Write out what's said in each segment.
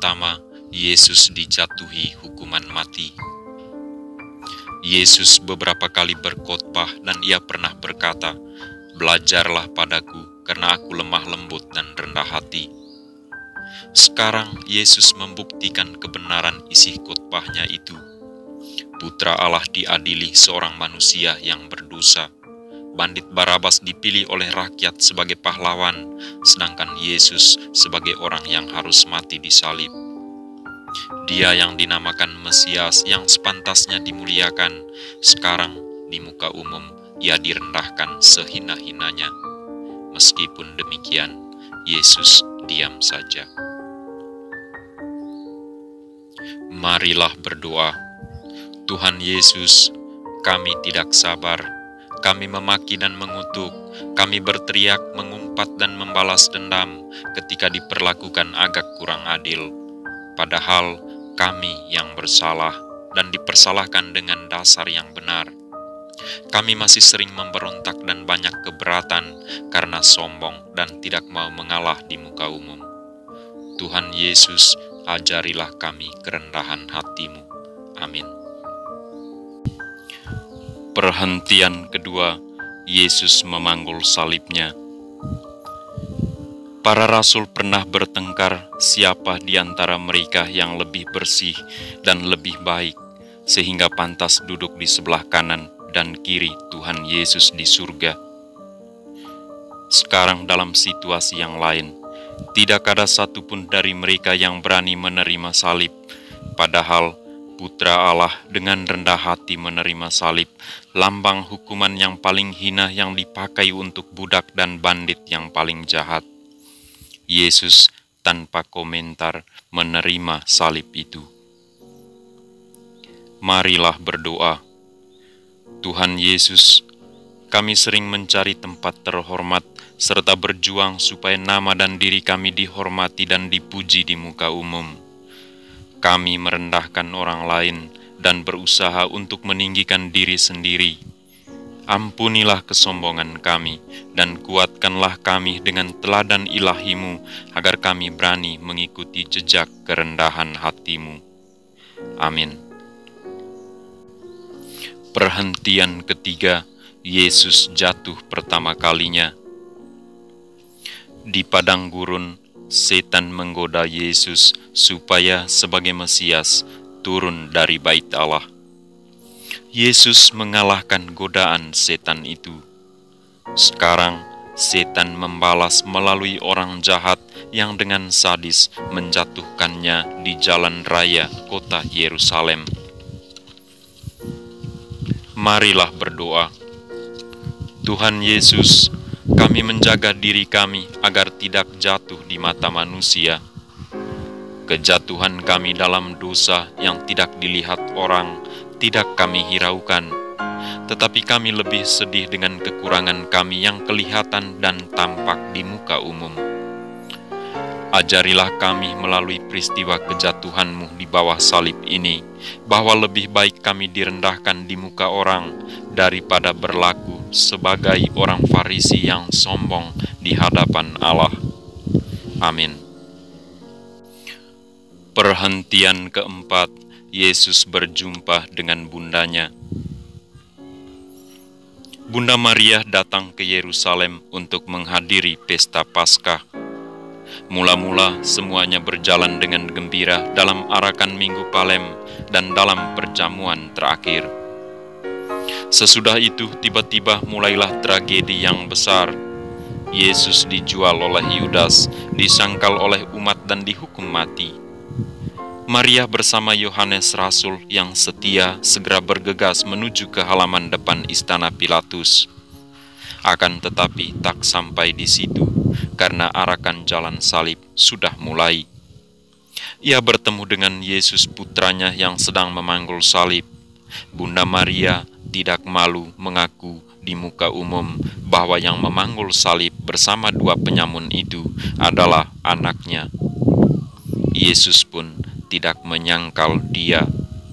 pertama, Yesus dijatuhi hukuman mati. Yesus beberapa kali berkhotbah dan ia pernah berkata, "Belajarlah padaku, karena aku lemah lembut dan rendah hati." Sekarang Yesus membuktikan kebenaran isi khotbahnya itu. Putra Allah diadili seorang manusia yang berdosa. Bandit Barabas dipilih oleh rakyat sebagai pahlawan, sedangkan Yesus sebagai orang yang harus mati disalib. Dia yang dinamakan Mesias yang sepantasnya dimuliakan, sekarang di muka umum ia direndahkan sehina-hinanya. Meskipun demikian, Yesus diam saja. Marilah berdoa. Tuhan Yesus, kami tidak sabar. Kami memaki dan mengutuk, kami berteriak, mengumpat dan membalas dendam ketika diperlakukan agak kurang adil. Padahal kami yang bersalah dan dipersalahkan dengan dasar yang benar. Kami masih sering memberontak dan banyak keberatan karena sombong dan tidak mau mengalah di muka umum. Tuhan Yesus, ajarilah kami kerendahan hati-Mu. Amin. Perhentian kedua, Yesus memanggul salibnya. Para rasul pernah bertengkar siapa di antara mereka yang lebih bersih dan lebih baik, sehingga pantas duduk di sebelah kanan dan kiri Tuhan Yesus di surga. Sekarang dalam situasi yang lain, tidak ada satupun dari mereka yang berani menerima salib, padahal Putra Allah dengan rendah hati menerima salib, lambang hukuman yang paling hina yang dipakai untuk budak dan bandit yang paling jahat. Yesus tanpa komentar menerima salib itu. Marilah berdoa. Tuhan Yesus, kami sering mencari tempat terhormat serta berjuang supaya nama dan diri kami dihormati dan dipuji di muka umum. Kami merendahkan orang lain dan berusaha untuk meninggikan diri sendiri. Ampunilah kesombongan kami dan kuatkanlah kami dengan teladan ilahi-Mu agar kami berani mengikuti jejak kerendahan hati-Mu. Amin. Perhentian ketiga, Yesus jatuh pertama kalinya. Di padang gurun, setan menggoda Yesus supaya sebagai Mesias turun dari bait Allah. Yesus mengalahkan godaan setan itu. Sekarang setan membalas melalui orang jahat yang dengan sadis menjatuhkannya di jalan raya kota Yerusalem. Marilah berdoa. Tuhan Yesus, kami menjaga diri kami agar tidak jatuh di mata manusia. Kejatuhan kami dalam dosa yang tidak dilihat orang tidak kami hiraukan, tetapi kami lebih sedih dengan kekurangan kami yang kelihatan dan tampak di muka umum. Ajarilah kami melalui peristiwa kejatuhan-Mu di bawah salib ini, bahwa lebih baik kami direndahkan di muka orang daripada berlaku sebagai orang Farisi yang sombong di hadapan Allah. Amin. Perhentian keempat, Yesus berjumpa dengan bundanya. Bunda Maria datang ke Yerusalem untuk menghadiri pesta Paskah. Mula-mula semuanya berjalan dengan gembira dalam arakan Minggu Palem dan dalam perjamuan terakhir. Sesudah itu tiba-tiba mulailah tragedi yang besar. Yesus dijual oleh Yudas, disangkal oleh umat dan dihukum mati. Maria bersama Yohanes Rasul yang setia segera bergegas menuju ke halaman depan istana Pilatus. Akan tetapi tak sampai di situ, karena arakan jalan salib sudah mulai. Ia bertemu dengan Yesus putranya yang sedang memanggul salib. Bunda Maria tidak malu mengaku di muka umum bahwa yang memanggul salib bersama dua penyamun itu adalah anaknya. Yesus pun tidak menyangkal dia.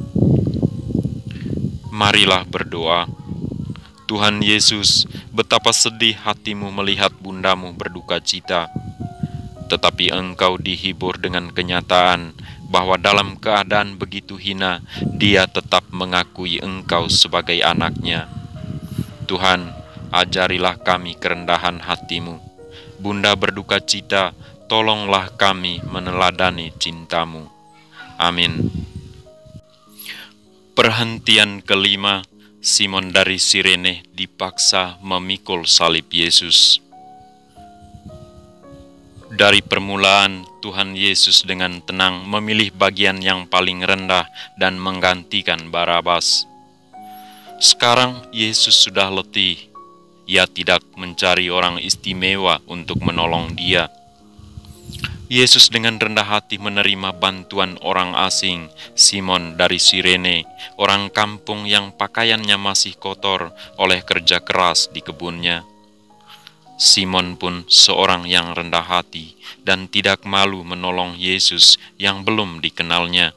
Marilah berdoa. Tuhan Yesus, betapa sedih hatimu melihat bundamu berduka cita. Tetapi engkau dihibur dengan kenyataan bahwa dalam keadaan begitu hina, dia tetap mengakui engkau sebagai anaknya. Tuhan, ajarilah kami kerendahan hati-Mu. Bunda berduka cita, tolonglah kami meneladani cinta-Mu. Amin. Perhentian kelima, Simon dari Sirene dipaksa memikul salib Yesus. Dari permulaan, Tuhan Yesus dengan tenang memilih bagian yang paling rendah dan menggantikan Barabas. Sekarang Yesus sudah letih. Ia tidak mencari orang istimewa untuk menolong dia. Yesus dengan rendah hati menerima bantuan orang asing, Simon dari Sirene, orang kampung yang pakaiannya masih kotor oleh kerja keras di kebunnya. Simon pun seorang yang rendah hati dan tidak malu menolong Yesus yang belum dikenalnya.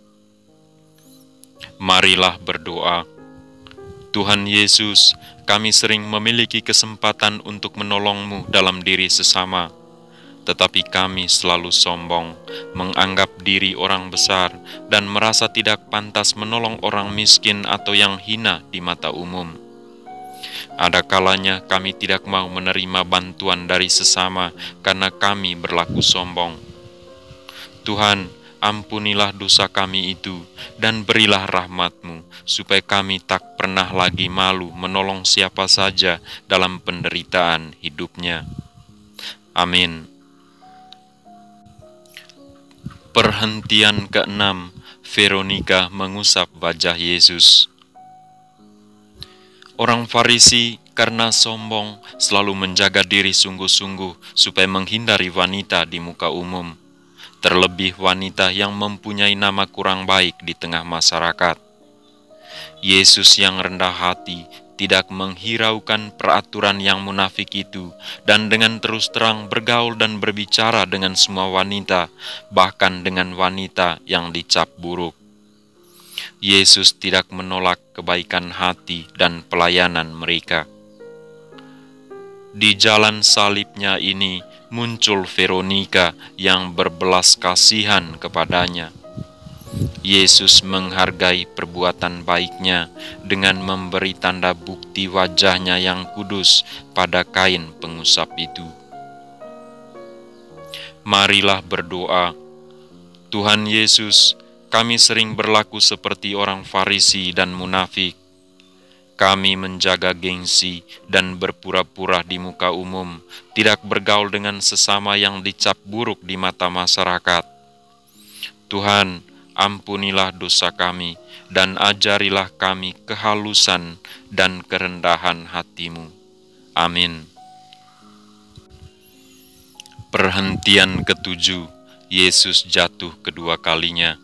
Marilah berdoa. Tuhan Yesus, kami sering memiliki kesempatan untuk menolong-Mu dalam diri sesama, tetapi kami selalu sombong, menganggap diri orang besar, dan merasa tidak pantas menolong orang miskin atau yang hina di mata umum. Ada kalanya kami tidak mau menerima bantuan dari sesama karena kami berlaku sombong. Tuhan, ampunilah dosa kami itu dan berilah rahmat-Mu supaya kami tak pernah lagi malu menolong siapa saja dalam penderitaan hidupnya. Amin. Perhentian keenam, Veronika mengusap wajah Yesus. Orang Farisi karena sombong selalu menjaga diri sungguh-sungguh supaya menghindari wanita di muka umum, terlebih wanita yang mempunyai nama kurang baik di tengah masyarakat. Yesus yang rendah hati tidak menghiraukan peraturan yang munafik itu dan dengan terus terang bergaul dan berbicara dengan semua wanita, bahkan dengan wanita yang dicap buruk. Yesus tidak menolak kebaikan hati dan pelayanan mereka. Di jalan salibnya ini muncul Veronika yang berbelas kasihan kepadanya. Yesus menghargai perbuatan baiknya dengan memberi tanda bukti wajahnya yang kudus pada kain pengusap itu. Marilah berdoa. Tuhan Yesus, kami sering berlaku seperti orang Farisi dan munafik. Kami menjaga gengsi dan berpura-pura di muka umum, tidak bergaul dengan sesama yang dicap buruk di mata masyarakat. Tuhan, ampunilah dosa kami dan ajarilah kami kehalusan dan kerendahan hati-Mu. Amin. Perhentian ketujuh, Yesus jatuh kedua kalinya.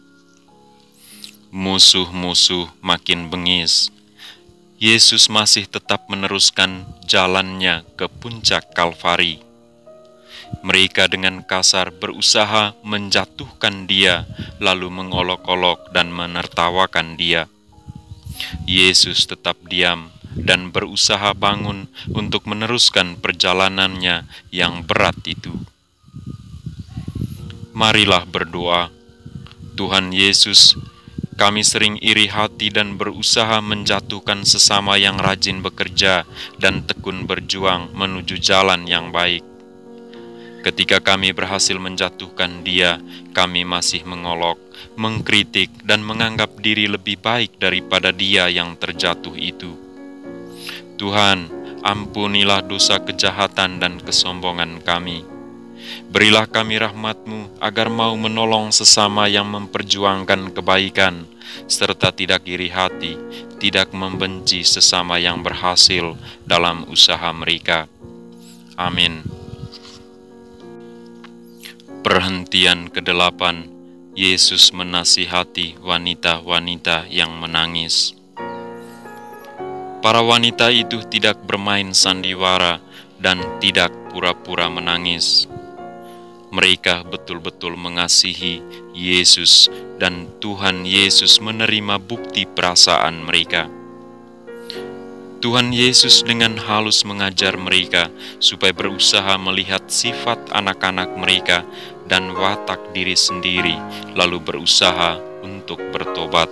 Musuh-musuh makin bengis. Yesus masih tetap meneruskan jalannya ke puncak Kalvari. Mereka dengan kasar berusaha menjatuhkan dia, lalu mengolok-olok dan menertawakan dia. Yesus tetap diam dan berusaha bangun untuk meneruskan perjalanannya yang berat itu. Marilah berdoa. Tuhan Yesus, kami sering iri hati dan berusaha menjatuhkan sesama yang rajin bekerja dan tekun berjuang menuju jalan yang baik. Ketika kami berhasil menjatuhkan dia, kami masih mengolok, mengkritik, dan menganggap diri lebih baik daripada dia yang terjatuh itu. Tuhan, ampunilah dosa kejahatan dan kesombongan kami. Berilah kami rahmat-Mu agar mau menolong sesama yang memperjuangkan kebaikan, serta tidak iri hati, tidak membenci sesama yang berhasil dalam usaha mereka. Amin. Perhentian ke-8, Yesus menasihati wanita-wanita yang menangis. Para wanita itu tidak bermain sandiwara dan tidak pura-pura menangis. Mereka betul-betul mengasihi Yesus dan Tuhan Yesus menerima bukti perasaan mereka. Tuhan Yesus dengan halus mengajar mereka supaya berusaha melihat sifat anak-anak mereka dan watak diri sendiri, lalu berusaha untuk bertobat.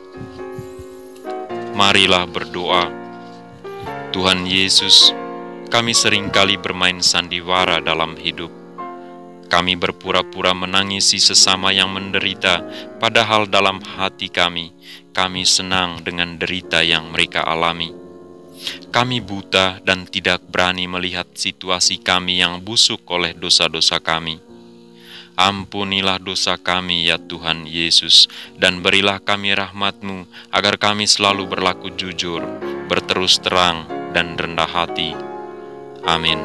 Marilah berdoa. Tuhan Yesus, kami seringkali bermain sandiwara dalam hidup. Kami berpura-pura menangisi sesama yang menderita, padahal dalam hati kami senang dengan derita yang mereka alami. Kami buta dan tidak berani melihat situasi kami yang busuk oleh dosa-dosa kami. Ampunilah dosa kami ya Tuhan Yesus, dan berilah kami rahmat-Mu agar kami selalu berlaku jujur, berterus terang, dan rendah hati. Amin.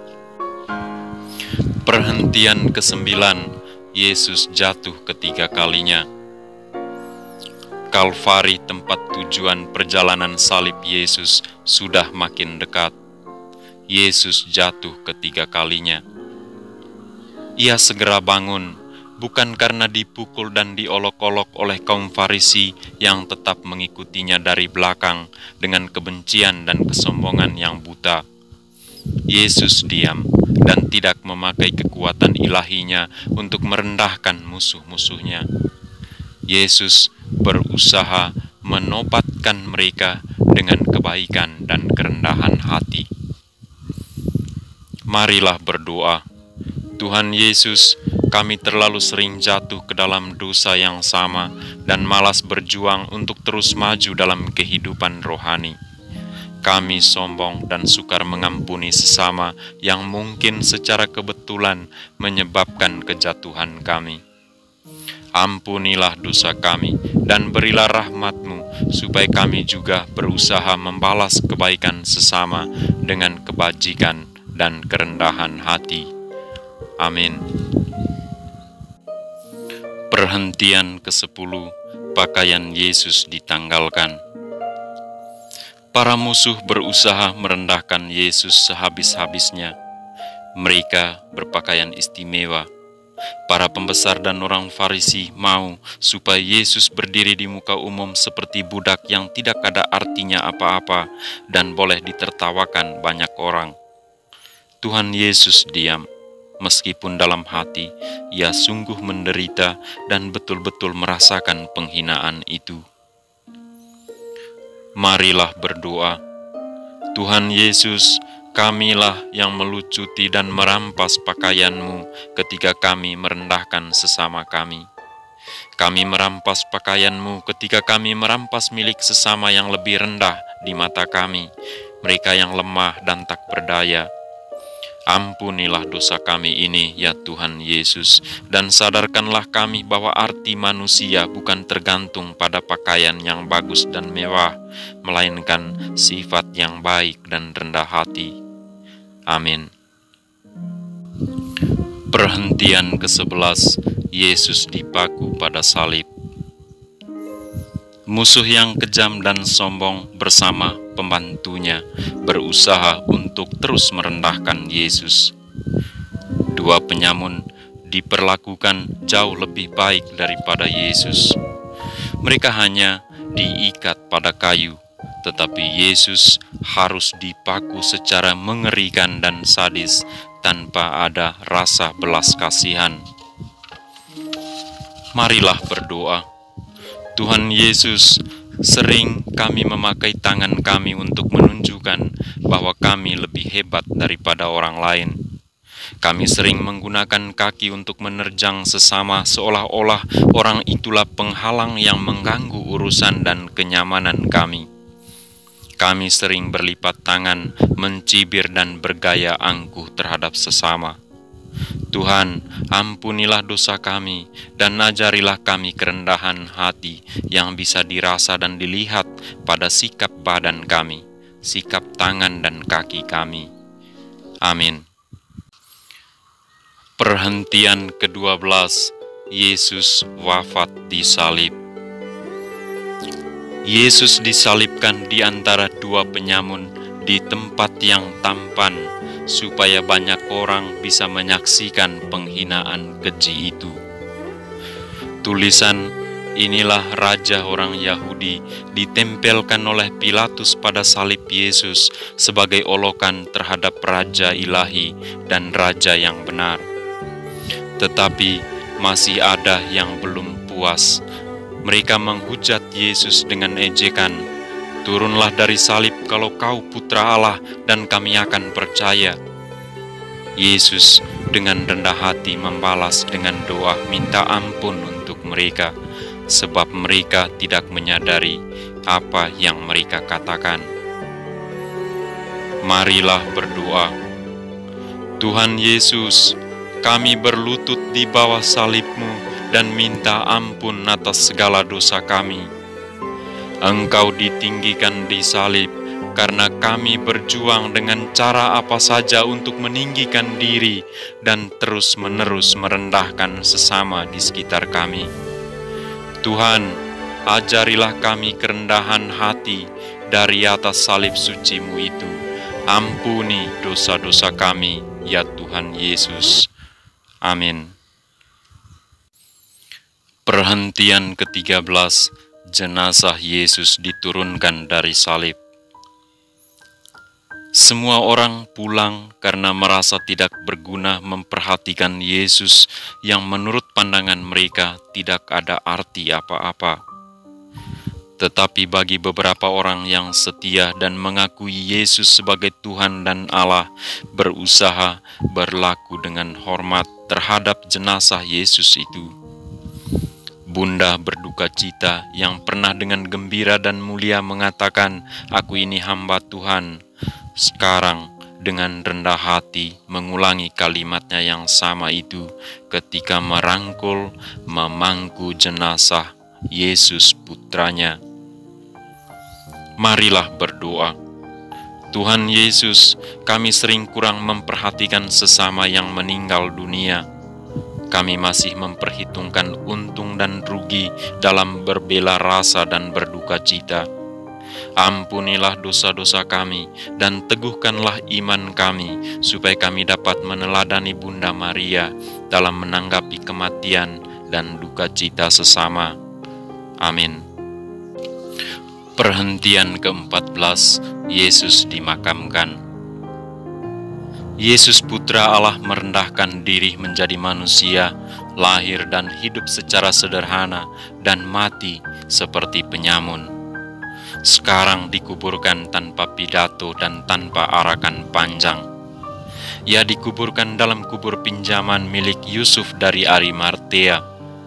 Perhentian ke-9, Yesus jatuh ketiga kalinya. Kalvari, tempat tujuan perjalanan salib Yesus, sudah makin dekat. Yesus jatuh ketiga kalinya. Ia segera bangun, bukan karena dipukul dan diolok-olok oleh kaum Farisi yang tetap mengikutinya dari belakang dengan kebencian dan kesombongan yang buta. Yesus diam dan tidak memakai kekuatan ilahinya untuk merendahkan musuh-musuhnya. Yesus berusaha menobatkan mereka dengan kebaikan dan kerendahan hati. Marilah berdoa. Tuhan Yesus, kami terlalu sering jatuh ke dalam dosa yang sama dan malas berjuang untuk terus maju dalam kehidupan rohani. Kami sombong dan sukar mengampuni sesama yang mungkin secara kebetulan menyebabkan kejatuhan kami. Ampunilah dosa kami dan berilah rahmat-Mu supaya kami juga berusaha membalas kebaikan sesama dengan kebajikan dan kerendahan hati. Amin. Perhentian ke-10, pakaian Yesus ditanggalkan. Para musuh berusaha merendahkan Yesus sehabis-habisnya. Mereka berpakaian istimewa. Para pembesar dan orang Farisi mau supaya Yesus berdiri di muka umum seperti budak yang tidak ada artinya apa-apa dan boleh ditertawakan banyak orang. Tuhan Yesus diam. Meskipun dalam hati, ia sungguh menderita dan betul-betul merasakan penghinaan itu. Marilah berdoa. Tuhan Yesus, kamilah yang melucuti dan merampas pakaian-Mu ketika kami merendahkan sesama kami. Kami merampas pakaian-Mu ketika kami merampas milik sesama yang lebih rendah di mata kami, mereka yang lemah dan tak berdaya. Ampunilah dosa kami ini, ya Tuhan Yesus, dan sadarkanlah kami bahwa arti manusia bukan tergantung pada pakaian yang bagus dan mewah, melainkan sifat yang baik dan rendah hati. Amin. Perhentian ke-11, Yesus dipaku pada salib. Musuh yang kejam dan sombong bersama pembantunya berusaha untuk terus merendahkan Yesus. Dua penyamun diperlakukan jauh lebih baik daripada Yesus. Mereka hanya diikat pada kayu, tetapi Yesus harus dipaku secara mengerikan dan sadis tanpa ada rasa belas kasihan. Marilah berdoa. Tuhan Yesus, sering kami memakai tangan kami untuk menunjukkan bahwa kami lebih hebat daripada orang lain. Kami sering menggunakan kaki untuk menerjang sesama seolah-olah orang itulah penghalang yang mengganggu urusan dan kenyamanan kami. Kami sering berlipat tangan, mencibir dan bergaya angkuh terhadap sesama. Tuhan, ampunilah dosa kami dan ajarilah kami kerendahan hati yang bisa dirasa dan dilihat pada sikap badan kami, sikap tangan dan kaki kami. Amin. Perhentian ke-12, Yesus wafat di salib. Yesus disalibkan di antara dua penyamun di tempat yang tampan, supaya banyak orang bisa menyaksikan penghinaan keji itu. Tulisan Inilah Raja orang Yahudi, ditempelkan oleh Pilatus pada salib Yesus sebagai olokan terhadap Raja ilahi dan Raja yang benar. Tetapi masih ada yang belum puas. Mereka menghujat Yesus dengan ejekan, "Turunlah dari salib kalau kau putra Allah, dan kami akan percaya." Yesus dengan rendah hati membalas dengan doa minta ampun untuk mereka, sebab mereka tidak menyadari apa yang mereka katakan. Marilah berdoa. Tuhan Yesus, kami berlutut di bawah salib-Mu dan minta ampun atas segala dosa kami. Engkau ditinggikan di salib karena kami berjuang dengan cara apa saja untuk meninggikan diri dan terus-menerus merendahkan sesama di sekitar kami. Tuhan, ajarilah kami kerendahan hati dari atas salib suci-Mu itu. Ampuni dosa-dosa kami, ya Tuhan Yesus. Amin. Perhentian ke-13, jenazah Yesus diturunkan dari salib. Semua orang pulang karena merasa tidak berguna memperhatikan Yesus yang menurut pandangan mereka tidak ada arti apa-apa. Tetapi bagi beberapa orang yang setia dan mengakui Yesus sebagai Tuhan dan Allah, berusaha berlaku dengan hormat terhadap jenazah Yesus itu. Bunda berduka cita yang pernah dengan gembira dan mulia mengatakan, "Aku ini hamba Tuhan," sekarang dengan rendah hati mengulangi kalimatnya yang sama itu ketika merangkul, memangku jenazah Yesus putranya. Marilah berdoa. Tuhan Yesus, kami sering kurang memperhatikan sesama yang meninggal dunia. Kami masih memperhitungkan untung dan rugi dalam berbela rasa dan berduka cita. Ampunilah dosa-dosa kami dan teguhkanlah iman kami supaya kami dapat meneladani Bunda Maria dalam menanggapi kematian dan duka cita sesama. Amin. Perhentian ke-14, Yesus dimakamkan. Yesus Putra Allah merendahkan diri menjadi manusia, lahir dan hidup secara sederhana dan mati seperti penyamun. Sekarang dikuburkan tanpa pidato dan tanpa arakan panjang. Ia dikuburkan dalam kubur pinjaman milik Yusuf dari Arimatea.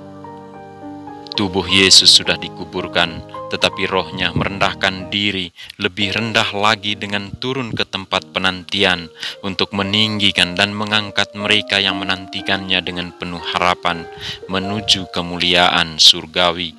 Tubuh Yesus sudah dikuburkan, tetapi rohnya merendahkan diri lebih rendah lagi dengan turun ke tempat penantian untuk meninggikan dan mengangkat mereka yang menantikannya dengan penuh harapan menuju kemuliaan surgawi.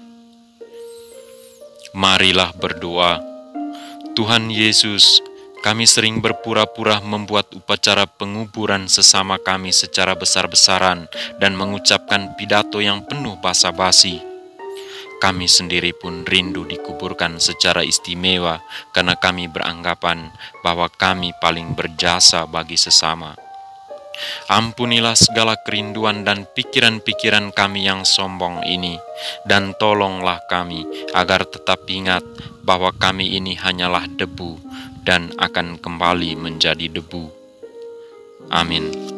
Marilah berdoa. Tuhan Yesus, kami sering berpura-pura membuat upacara penguburan sesama kami secara besar-besaran dan mengucapkan pidato yang penuh basa-basi. Kami sendiri pun rindu dikuburkan secara istimewa karena kami beranggapan bahwa kami paling berjasa bagi sesama. Ampunilah segala kerinduan dan pikiran-pikiran kami yang sombong ini, dan tolonglah kami agar tetap ingat bahwa kami ini hanyalah debu dan akan kembali menjadi debu. Amin.